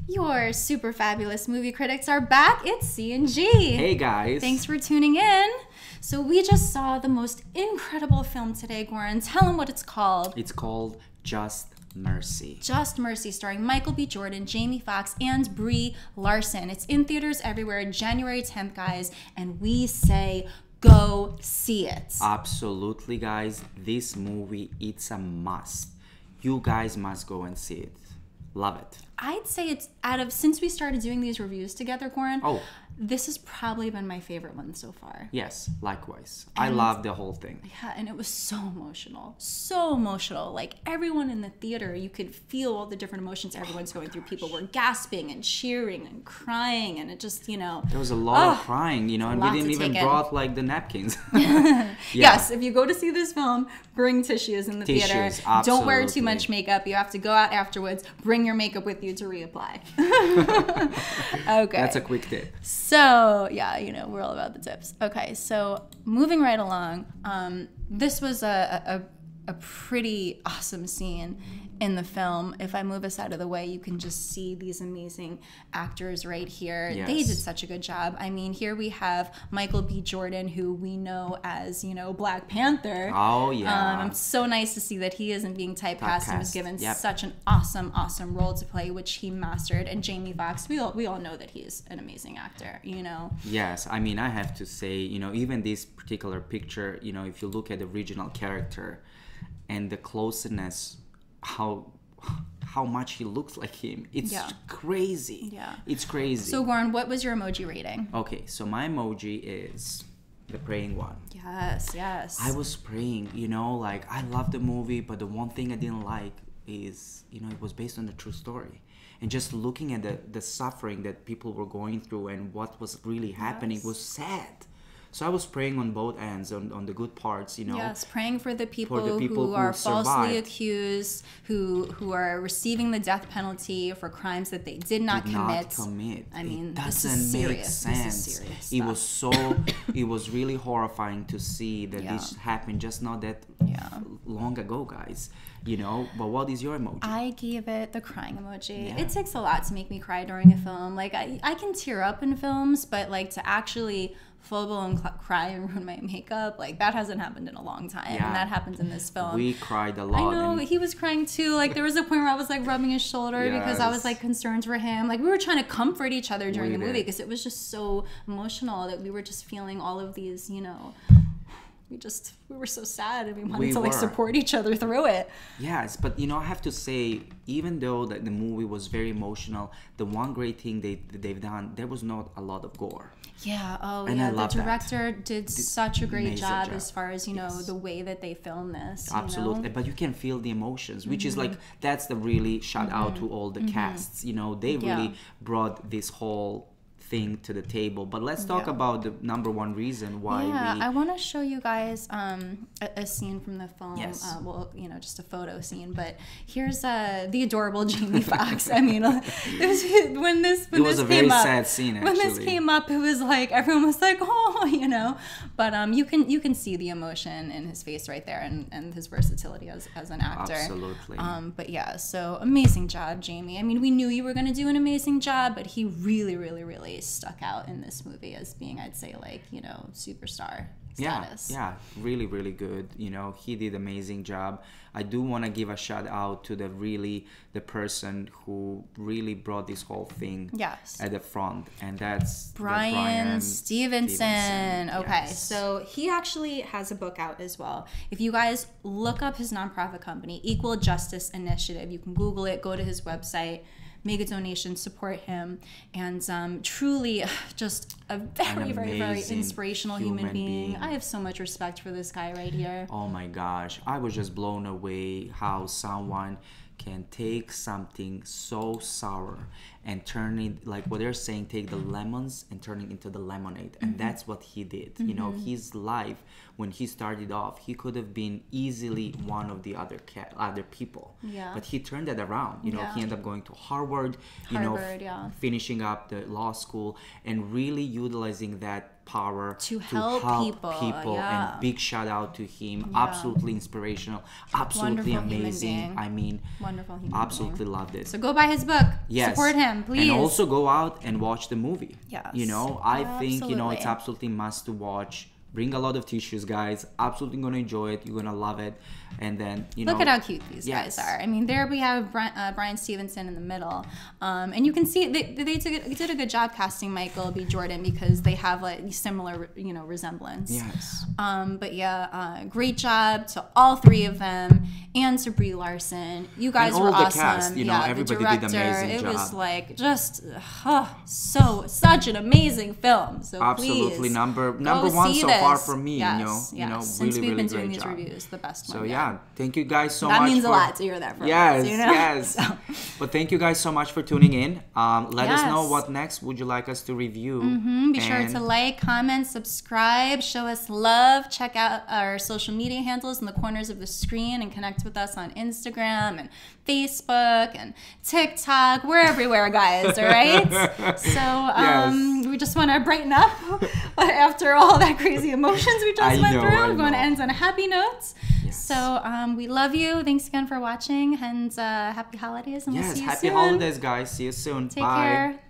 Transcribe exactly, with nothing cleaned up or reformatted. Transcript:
Your super fabulous movie critics are back. It's C and G. Hey guys. Thanks for tuning in. So we just saw the most incredible film today, Goran. Tell them what it's called. It's called Just Mercy. Just Mercy, starring Michael B. Jordan, Jamie Foxx, and Brie Larson. It's in theaters everywhere, January tenth, guys, and we say go see it. Absolutely, guys. This movie, it's a must. You guys must go and see it. Love it. I'd say it's out of, since we started doing these reviews together, Goran, Oh. this has probably been my favorite one so far. Yes, likewise. I love the whole thing. Yeah, and it was so emotional. So emotional. Like, everyone in the theater, you could feel all the different emotions everyone's going through. People were gasping and cheering and crying, and it just, you know... There was a lot oh, of crying, you know, and we lot didn't to even take in. brought, like, the napkins. Yeah. Yes, if you go to see this film, bring tissues in the Tissues, theater. absolutely. Don't wear too much makeup. You have to go out afterwards. Bring your makeup with you to reapply. Okay. That's a quick tip. So, yeah, you know, we're all about the tips. Okay, so moving right along, um, this was a, a, a pretty awesome scene in the film. If I move us out of the way, you can just see these amazing actors right here. Yes. They did such a good job. I mean, here we have Michael B. Jordan, who we know as, you know, Black Panther. Oh, yeah. Um, it's so nice to see that he isn't being typecast and was Typecast, given yep. such an awesome, awesome role to play, which he mastered. And Jamie Foxx, we all, we all know that he's an amazing actor, you know? Yes, I mean, I have to say, you know, even this particular picture, you know, if you look at the original character and the closeness, how how much he looks like him, it's Yeah. crazy. Yeah. It's crazy. So, Goran, what was your emoji rating? Okay, so my emoji is the praying one. Yes, yes. I was praying, you know, like, I love the movie, but the one thing I didn't like is, you know, it was based on a true story. And just looking at the, the suffering that people were going through and what was really happening Yes. was sad. So I was praying on both ends, on, on the good parts, you know. Yes, praying for the people, For the people who, who are falsely survived. accused, who who are receiving the death penalty for crimes that they did not Did commit. not commit. I mean, it this doesn't is make serious. sense. This is serious It stuff. was so, it was really horrifying to see that Yeah. this happened just not that Yeah. long ago, guys. You know, but what is your emoji? I gave it the crying emoji. Yeah. It takes a lot to make me cry during a film. Like, I, I can tear up in films, but, like, to actually full-blown cl- cry and ruin my makeup, like, that hasn't happened in a long time. Yeah. And that happened in this film. We cried a I lot. know, and he was crying too. Like, there was a point where I was, like, rubbing his shoulder because I was, Yes. like, concerned for him. Like, we were trying to comfort each other during We the movie did. because it was just so emotional that we were just feeling all of these, you know... We just, we were so sad and we wanted We to, like, were. support each other through it. Yes, but you know, I have to say, even though that the movie was very emotional, the one great thing they they've done, there was not a lot of gore. Yeah, oh And yeah, I the love that. director did such a great amazing job, job. as far as, you know, Yes. the way that they filmed this. You Absolutely, know? but you can feel the emotions, which is Mm-hmm. like, that's the really shout out to all the casts. You know, they Yeah. really brought this whole thing to the table. But let's talk Yeah. about the number one reason why Yeah, we I want to show you guys um, a, a scene from the film. Yes. Uh, well, you know, just a photo scene. But here's uh, the adorable Jamie Foxx. I mean, it was when this when It was this a came very up, sad scene, When this actually. came up, it was like everyone was like, oh, you know. But um, you can you can see the emotion in his face right there, and, and his versatility as as an actor. Absolutely. Um, but yeah, so amazing job, Jamie. I mean, we knew you were going to do an amazing job, but he really, really, really stuck out in this movie as being, I'd say, like, you know, superstar status. Yeah, yeah, really, really good. You know, he did amazing job. I do want to give a shout out to the really the person who really brought this whole thing Yes. at the front, and that's the Bryan Stevenson. Stevenson, Okay, yes. so he actually has a book out as well. If you guys look up his nonprofit company, Equal Justice Initiative, you can Google it, go to his website, make a donation, support him, and um, truly just a very, very, very amazing inspirational human, human being. being. I have so much respect for this guy right here. Oh my gosh, I was just blown away how someone can take something so sour and turn it, like what they're saying, take the lemons and turn it into the lemonade. And that's what he did. You know, his life, when he started off, he could have been easily one of the other ca- other people. Yeah. But he turned that around. You know, Yeah. he ended up going to Harvard, you know, Harvard, yeah. finishing up the law school and really utilizing that power to help people, yeah. And big shout out to him. Yeah. Absolutely inspirational, absolutely Wonderful human amazing. being. I mean, wonderful human absolutely being. loved it. So go buy his book. Yes. Support him, please. And also go out and watch the movie. Yes. You know, I Absolutely. think, you know, it's absolutely must to watch. Bring a lot of tissues, guys. Absolutely gonna enjoy it. You're gonna love it. And then, you know, look at how cute these yes. guys are. I mean, there we have Bryan, uh, Bryan Stevenson in the middle, um, and you can see they they, took, they did a good job casting Michael B. Jordan because they have like similar, you know, resemblance. Yes. Um, but yeah, uh, great job to all three of them and to Brie Larson. You guys and all were the awesome. Cast, you know, yeah, everybody the director, did amazing it job. was like just uh, so such an amazing film. So absolutely please, number number one so this. far for me. Yes, you know, yes. you know, Since really, we've really been doing great these job. reviews, the best So one. yeah. yeah. Thank you guys so that much. That means for, a lot to hear that from yes, us. You know? Yes, so. But thank you guys so much for tuning in. Um, let yes. us know what next would you like us to review. Mm-hmm. Be and sure to like, comment, subscribe, show us love. Check out our social media handles in the corners of the screen and connect with us on Instagram and Facebook and TikTok. We're everywhere, guys. All right. So um, yes. we just want to brighten up after all that crazy emotions we just I went know, through. I We're going to know. end on a happy note. Yes. So um, we love you. Thanks again for watching, and uh, happy holidays. And yes, we'll see you happy soon. holidays, guys. See you soon. Take Bye. care.